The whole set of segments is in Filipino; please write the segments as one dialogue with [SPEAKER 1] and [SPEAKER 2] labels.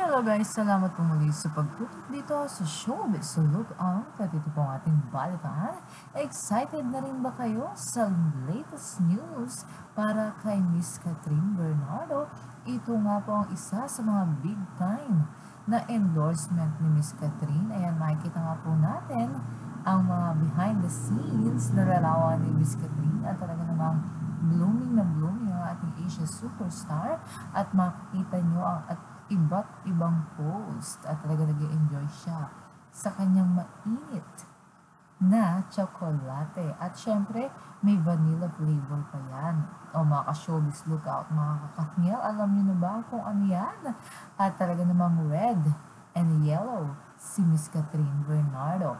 [SPEAKER 1] Hello guys! Salamat po muli sa pagtutok dito sa Showbiz Lookout at ito po ang ating balitaan. Excited na rin ba kayo sa latest news para kay Miss Kathryn Bernardo? Ito nga po ang isa sa mga big time na endorsement ni Miss Kathryn. Ayan, makikita nga po natin ang mga behind the scenes na larawan ni Miss Kathryn at talaga namang blooming na blooming ang ating Asia superstar at makikita nyo ang iba't ibang post at talaga nag-enjoy siya sa kanyang mainit na tsokolate. At syempre, may vanilla flavor pa yan. O mga ka-showbiz lookout, mga ka-Kathniel, alam niyo na ba kung ano yan? At talaga namang red and yellow si Miss Kathryn Bernardo.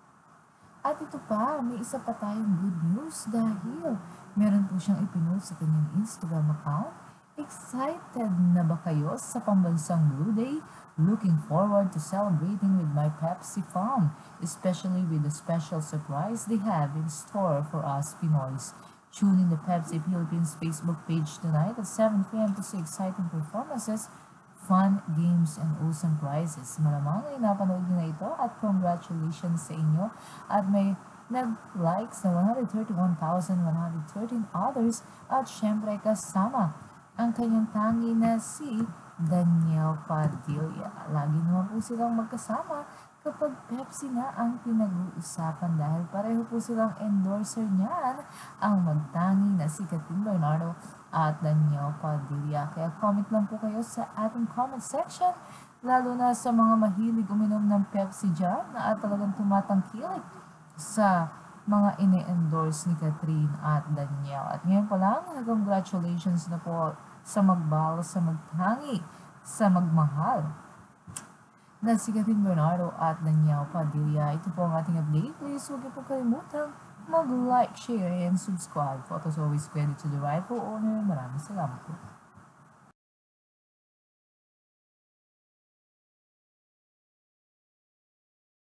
[SPEAKER 1] At ito pa, may isa pa tayong good news dahil meron po siyang ipinost sa kanyang Instagram account. Excited na ba kayo sa pambansang Blue Day? Looking forward to celebrating with my Pepsi fam, especially with the special surprise they have in store for us Pinoys. Tune in the Pepsi Philippines Facebook page tonight at 7 p.m. to see exciting performances, fun, games, and awesome prizes. Malamang ay napanood nyo na ito at congratulations sa inyo. At may nag-likes na 131,113 others at syempre kasama ang kanyang tangi na si Daniel Padilla. Lagi naman po silang magkasama kapag Pepsi na ang pinag-uusapan dahil pareho po silang endorser niyan, ang magtangi na si Kathryn Bernardo at Daniel Padilla. Kaya comment lang po kayo sa ating comment section, lalo na sa mga mahilig uminom ng Pepsi dyan na talagang tumatangkilik sa mga ine-endorse ni Kathryn at Daniel. At ngayon pa lang, congratulations na po sa magbal, sa magtangi, sa magmahal na si Kathryn Bernardo at Daniel Padilla. Ito po ang ating update. Please huwag niyo po kalimutang mag-like, share, and subscribe. Photos always credit to the rightful owner. Maraming salamat po.